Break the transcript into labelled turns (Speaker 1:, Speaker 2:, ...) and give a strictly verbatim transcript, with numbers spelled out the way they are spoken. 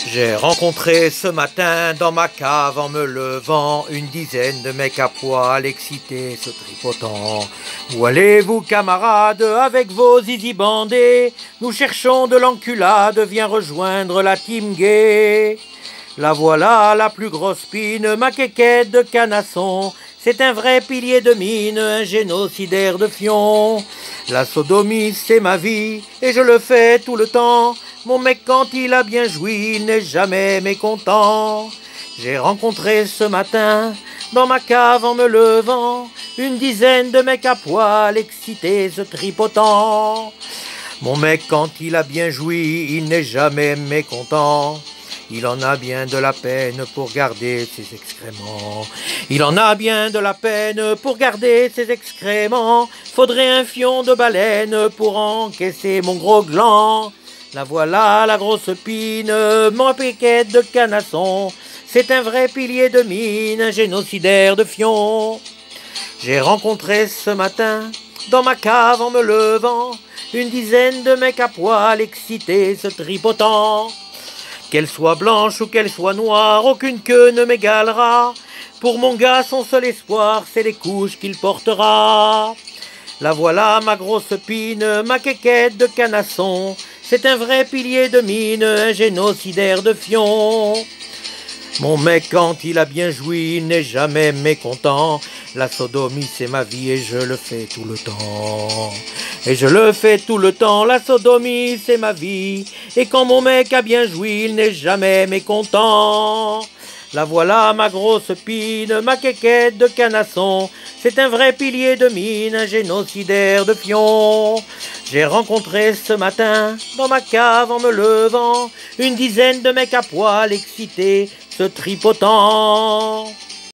Speaker 1: J'ai rencontré ce matin dans ma cave en me levant une dizaine de mecs à poil excités se tripotant. Où allez-vous camarades avec vos zizi bandés? Nous cherchons de l'enculade, viens rejoindre la team gay. La voilà la plus grosse pine, ma quéquette de canasson. C'est un vrai pilier de mine, un génocidaire de fion. La sodomie c'est ma vie et je le fais tout le temps. Mon mec quand il a bien joui n'est jamais mécontent. J'ai rencontré ce matin dans ma cave en me levant une dizaine de mecs à poil excités se tripotant. Mon mec quand il a bien joui il n'est jamais mécontent. Il en a bien de la peine pour garder ses excréments. Il en a bien de la peine pour garder ses excréments. Faudrait un fion de baleine pour encaisser mon gros gland. La voilà la grosse pine, mon piquette de canasson. C'est un vrai pilier de mine, un génocidaire de fion. J'ai rencontré ce matin, dans ma cave en me levant, une dizaine de mecs à poil excités se tripotant. Qu'elle soit blanche ou qu'elle soit noire, aucune queue ne m'égalera. Pour mon gars, son seul espoir, c'est les couches qu'il portera. La voilà ma grosse pine, ma quéquette de canasson. C'est un vrai pilier de mine, un génocidaire de fion. Mon mec quand il a bien joui, il n'est jamais mécontent. La sodomie c'est ma vie et je le fais tout le temps. Et je le fais tout le temps, la sodomie c'est ma vie. Et quand mon mec a bien joui, il n'est jamais mécontent. La voilà ma grosse pine, ma quéquette de canasson. C'est un vrai pilier de mine, un génocidaire de fion. J'ai rencontré ce matin, dans ma cave en me levant, une dizaine de mecs à poil excités se tripotant.